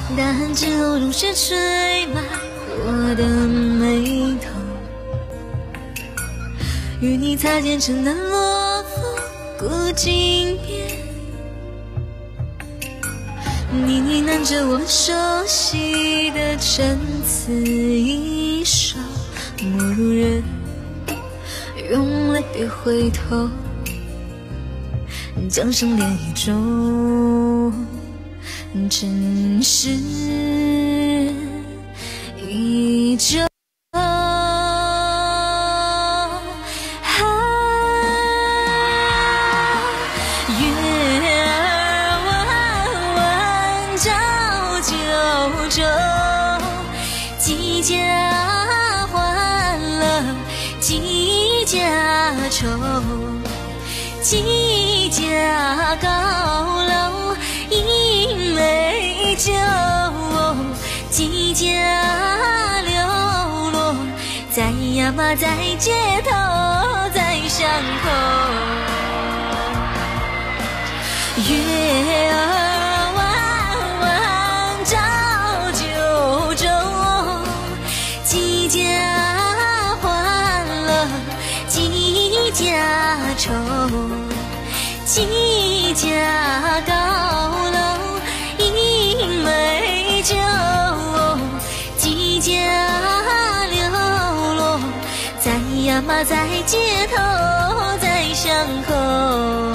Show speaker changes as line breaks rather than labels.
大寒之后，冬雪吹满我的眉头，与你擦肩成难落风古井边，你呢喃着我熟悉的陈词一首，陌路人用泪别回头，江上涟漪中尘世依旧。月儿弯弯照九州，几家欢乐几家愁，几家高楼一杯酒，几家流落在呀嘛在街头，在巷口。月儿弯弯照九州，几家欢乐几家愁，几家高楼一杯酒，几家流落在呀嘛在街头，在巷口。